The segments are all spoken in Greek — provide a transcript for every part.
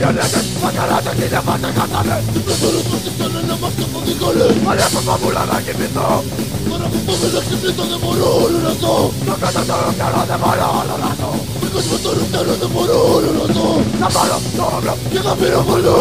Marionettes, μακαράτες είναι πάντα κατάνε. Την πλατφόρες μας ήρθανε να μας καθοδηγάνε. Παλιά από παπούλα να κοιμηθώ. Τώρα που πάμε να ξυπνήσω δεν μπορώ όλο να δω. Το κάτω το ρουφιανό δεν μπορώ όλο να δω. Μήκος με το ρουφιανό δεν μπορώ όλο να δω. Να πάρω το όπλο Και θα πυροβολώ.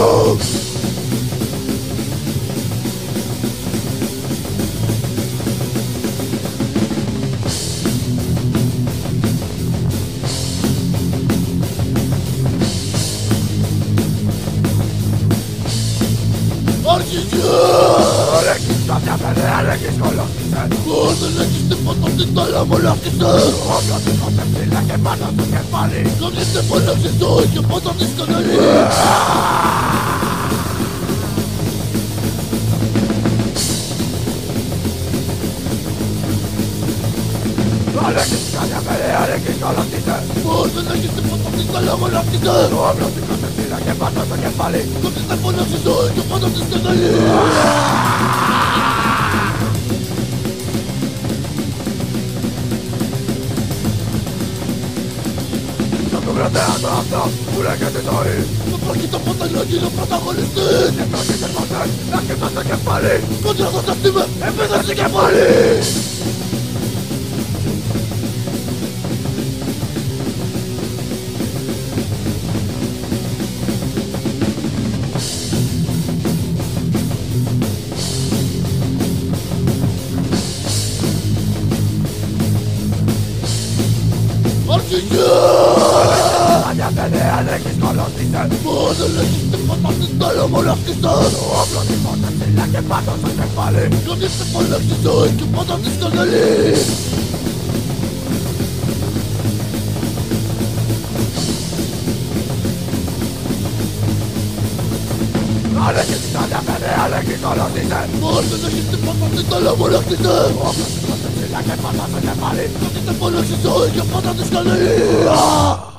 Αρχίζει! Ρέκεις τα μια παιδιά, ρέκεις κολόχτησε. Πώς δεν έχεις τίποτα στην τάλα μου λάχτησε. Όποιος σηκώσε ψηλά και πάνω στο κεφάλι. Κάποιος δεν φωνάξει το και πάντα της καναλή. Ρέκεις τα μια παιδιά, ρέκεις κολόχτησε. Πώς δεν έχεις τίποτα στην τάλα μου λάχτησε. Όποιος σηκώσε ψηλά και πάνω στο κεφάλι. Κάποιος δεν φωνάξει το και πάντα της καναλή. Το κρατέατο αυτό που λέγεται ζωή. Με πρόκειται ποτέ να γίνω πρωταγωνιστής. Και πρόκειται ποτέ να κοιτώ στο κεφάλι. Κόντρα θα σταθούμε, Επίδοση κεφάλι. Αρχίζει! Μια παιδιά, ρέκεις κολόχτησε. Πώς δεν έχεις τίποτα στην τάλα μου λάχτησε. Το όπλο σηκώσε ψηλά και πάνω στο κεφάλι. Κάποιος δεν φωνάξει το και πάντα της καναλή. Ρέκεις τα μια παιδιά, ρέκεις κολόχτησε. Πώς δεν έχεις τίποτα στην τάλα μου λάχτησε. Το όπλο σηκώσε ψηλά και πάνω στο κεφάλι. Κάποιος δεν φωνάξει το και πάντα της καναλή.